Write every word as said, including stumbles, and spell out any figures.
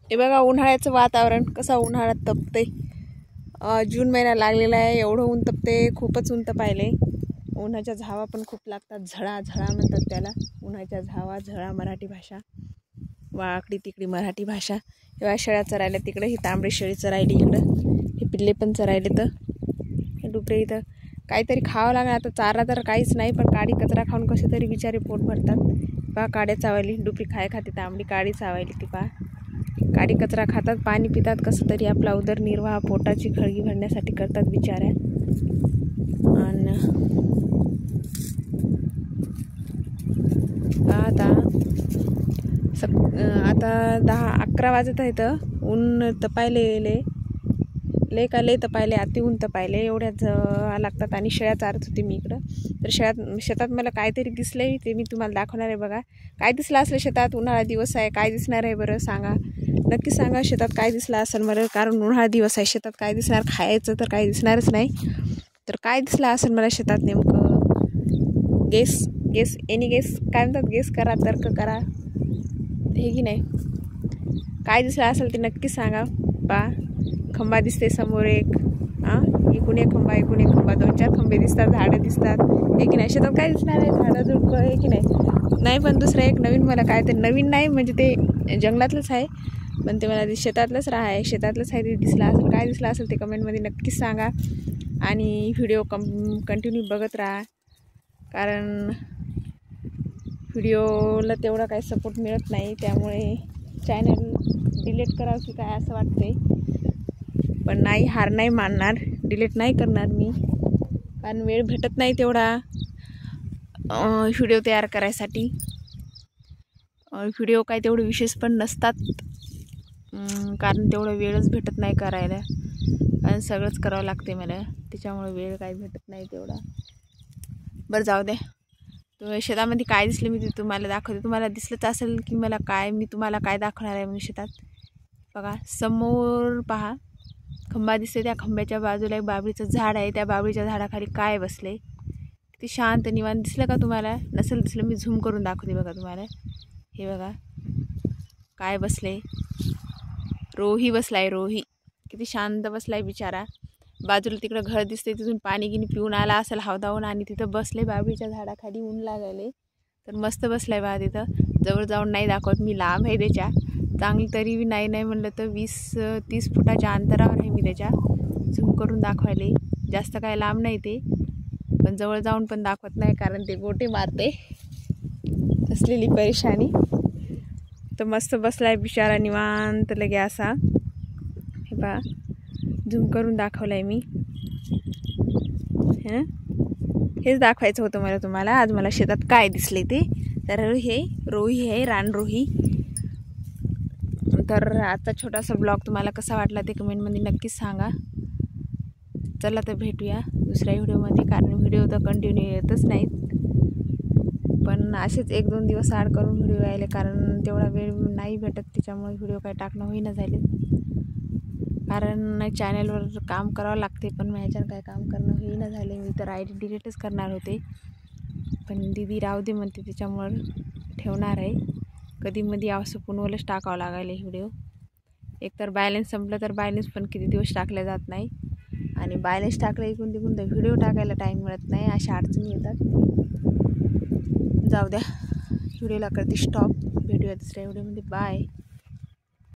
हे बघा उन्हाळ्याचं वातावरण कसं उन्हाळ्यात तपते. जून महिना लागलेला आहे, एवढं ऊन तपते, खूपच ऊन तपायले. उन्हाच्या झावा पण खूप लागतात, झळा झळा म्हणतात त्याला. उन्हाच्या झावा, झळा मराठी भाषा, वाकडी तिकडी मराठी भाषा. तेव्हा शेळ्या चरायला तिकडे, ही तांबडी शेळी चरायली इकडं, हे पिल्ले पण चरायले. तर हे डुकरे इथं काहीतरी खावं लागणार. आता चारा तर काहीच नाही, पण काडी कचरा खाऊन कसे तरी बिचारे पोट भरतात. पहा काड्या चावायली, डुकरी खाय खाते तांबडी, काडी चावायली ती. पहा काडी कचरा खातात, पाणी पितात, कसं तरी आपला उदरनिर्वाह पोटाची खळगी भरण्यासाठी करतात बिचाऱ्या. आणि आता सक आता दहा अकरा वाजत आहेत, ऊन तपायले ले का ले तपायले, अति ऊन तपायले, एवढ्याच लागतात. आणि शेळ्या चारत होती मी इकडं. तर शेळ्यात शेतात मला काहीतरी दिसले, ते मी तुम्हाला दाखवणार आहे. बघा काय दिसलं असलं शेतात. उन्हाळा दिवस आहे, काय दिसणार आहे बरं सांगा, नक्की सांगा. शेतात काय दिसलं असेल मला, कारण उन्हाळा दिवस आहे, शेतात काय दिसणार, खायचं तर काही दिसणारच नाही. तर काय दिसलं असेल मला शेतात नेमकं, गेस गेस एनी गेस काय म्हणतात, गेस करा, तर्क करा, हे की नाही. काय दिसलं असेल ते नक्की सांगा. पा खंबा दिसते समोर एक, हां इकून एक खंबा, इकून एक खंबा, दोन चार खंबे दिसतात, झाडं दिसतात, हे की नाही. शेतात काय दिसणार आहे, झाडं झुडपं, हे की नाही. नाही पण दुसरं एक नवीन मला काय ते नवीन नाही म्हणजे ते जंगलातलंच आहे, पण ते मला शेतातलंच राहा आहे, शेतातलंच आहे ते दिसलं असेल. काय दिसलं असेल ते कमेंटमध्ये नक्कीच सांगा. आणि व्हिडिओ कम कंटिन्यू बघत राहा, कारण व्हिडिओला तेवढा काही सपोर्ट मिळत नाही, त्यामुळे चॅनल डिलीट करावं की काय असं वाटतंय. पण नाही, हार नाही मानणार, डिलीट नाही करणार मी, कारण वेळ भेटत नाही तेवढा व्हिडिओ तयार करायसाठी. व्हिडिओ काय तेवढे विशेष पण नसतात, कारण तेवढा वेळच भेटत नाही करायला, कारण सगळंच करावं लागते मला, त्याच्यामुळे वेळ काही भेटत नाही तेवढा. बरं जाऊ दे. तर शेतामध्ये काय दिसले मी ते तुम्हाला दाखवते. तुम्हाला दिसलंच असेल की मला काय, मी तुम्हाला काय दाखवणार आहे म्हणजे शेतात. बघा समोर पहा खंबा दिसते, त्या खंब्याच्या बाजूला एक बाबळीचं झाड आहे, त्या बाबळीच्या झाडाखाली काय बसले, किती शांत निवांत. दिसलं का तुम्हाला? नसेल दिसलं मी झूम करून दाखवते. बघा तुम्हाला, हे बघा काय बसले, रोही बसलाय, रोही किती शांत बसलाय बिचारा. बाजूला तिकडं घर दिसते, तिथून पाणी गिनी पिऊन आला असेल हौदावून, आणि तिथं बसले बाबळीच्या झाडाखाली, ऊन लागायले तर मस्त बसलाय बघा तिथं. जवळ जाऊन नाही दाखवत मी, लांब आहे त्याच्या चांगली, तरी नाही नाही म्हणलं तर वीस तीस फुटाच्या अंतरावर आहे मी त्याच्या. झूम करून दाखवायले, जास्त काय लांब नाही ते, पण जवळ जाऊन पण दाखवत नाही, कारण ते गोटे मारते, असलेली परेशानी. तर मस्त बसलाय बिचारा निवांत लगे असा. हे पहा झूम करून दाखवलाय मी. हं हेच दाखवायचं होतं मला तुम्हाला. आज मला शेतात काय दिसले ते, तर हे रोही आहे, रानरोही. तर आजचा छोटासा ब्लॉग तुम्हाला कसा वाटला ते कमेंटमध्ये नक्कीच सांगा. चला तर भेटूया दुसऱ्या व्हिडिओमध्ये, कारण व्हिडिओ तर कंटिन्यू येतच नाहीत, पण असेच एक दोन दिवस आड करून व्हिडिओ यायले, कारण तेवढा वेळ नाही भेटत, त्याच्यामुळे व्हिडिओ काही टाकणं होईना झाले. कारण चॅनलवर काम करावं लागते, पण ह्याच्यानं काय काम करणं होईना झाले. मी तर आय डी डिलीटच करणार होते, पण दीदी राहू दे म्हणते, त्याच्यामुळं ठेवणार आहे. कधी मध्ये असं पुनवलंच टाकावं लागायला व्हिडिओ. एकतर बॅलन्स संपलं तर बॅलन्स पण किती दिवस टाकल्या जात नाही, आणि बॅलन्स टाकलं इकून तिकून तर व्हिडिओ टाकायला टाईम मिळत नाही, अशा अडचणी येतात. जाऊ द्या, व्हिडिओला करते स्टॉप. भेटूया दुसऱ्या व्हिडिओमध्ये. बाय.